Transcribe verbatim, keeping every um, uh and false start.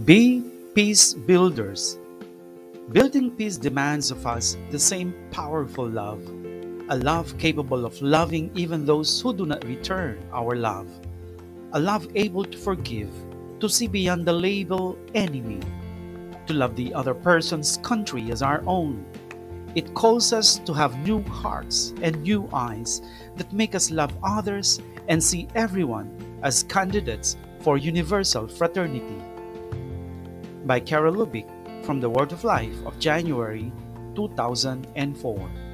Be peace builders. Building peace demands of us the same powerful love, a love capable of loving even those who do not return our love, a love able to forgive, to see beyond the label enemy, to love the other person's country as our own. It calls us to have new hearts and new eyes that make us love others and see everyone as candidates for universal fraternity. By Chiara Lubich from the Word of Life of January two thousand four.